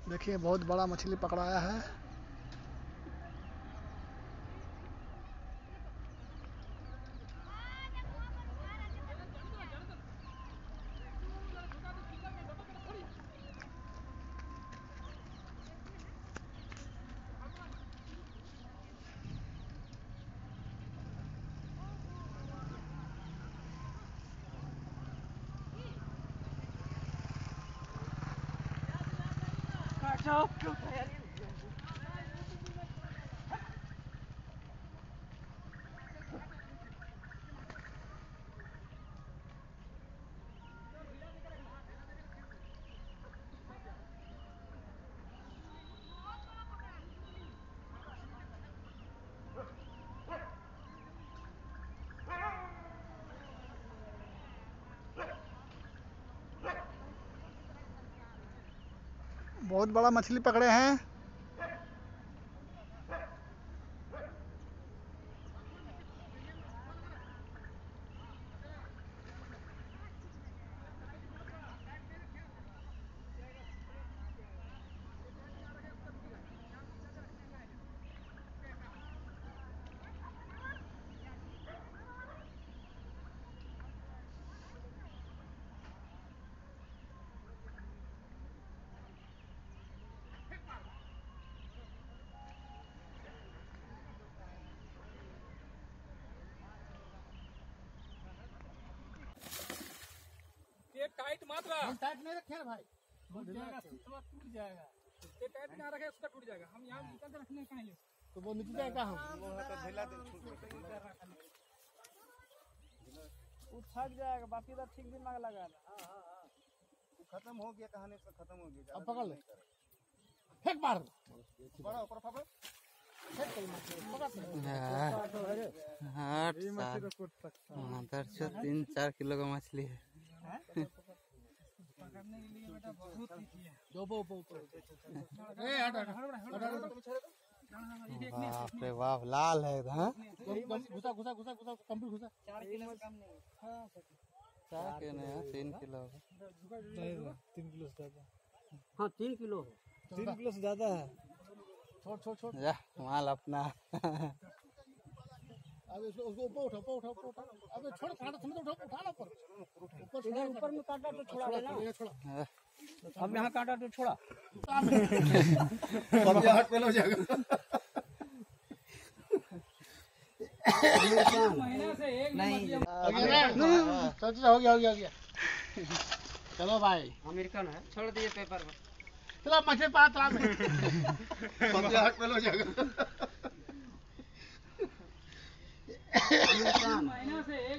देखिए बहुत बड़ा मछली पकड़ाया है। बहुत बड़ा मछली पकड़े हैं। ये टाइट मत रख। हम टाइट नहीं रखे भाई, टूट जाएगा, टूट जाएगा। ये टाइट ना रखे उसका टूट जाएगा। हम यहाँ निकल के रखने कहीं तो वो नीचे जाएगा। हम वो थक जाएगा, बाकी तो ठीक दिमाग लगा ना। खत्म हो गया, कहानी उसका खत्म हो गया। अब पकड़ ले, फेंक मार बड़ा ऊपर पकड़। हाँ 3-4 किलो का मछली है। पकड़ने के लिए बेटा बहुत नीची है। बाप रे बाप, लाल है इधर। घुसा घुसा घुसा घुसा कंप्लीट घुसा। 4 किलो से कम नहीं। 4 किलो नहीं है, 3 किलो होगा। 3 किलो से ज्यादा। हाँ 3 किलो है। 3 किलो से ज्यादा है। छोड़ छोड़ छोड़। जा माल अपना। अब इसको ऊपर उठा उठा उठा। अबे छोड़, कांटा थम उठा ना ऊपर। ऊपर में कांटा तो छोड़ा लेना। छोड़ा। अब यहाँ कांटा तो छोड़ा। सब हाथ पे हो जाएगा। महीना से एक नहीं हो गया। चलो भाई, अमेरिकन है, छोड़ दिए पेपर में। चलो मछली पात में। सब हाथ पे हो जाएगा। महीना से एक